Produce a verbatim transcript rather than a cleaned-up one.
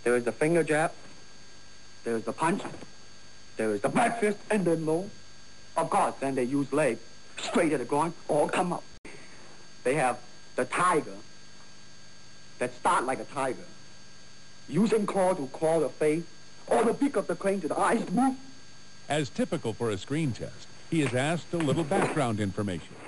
There is the finger jab. There is the punch. There is the back fist and then low. Of course, then they use leg, straight at the groin, or come up. They have the tiger that start like a tiger, using claw to claw the face, or the beak of the crane to the eyes to move. As typical for a screen test, he is asked a little background information.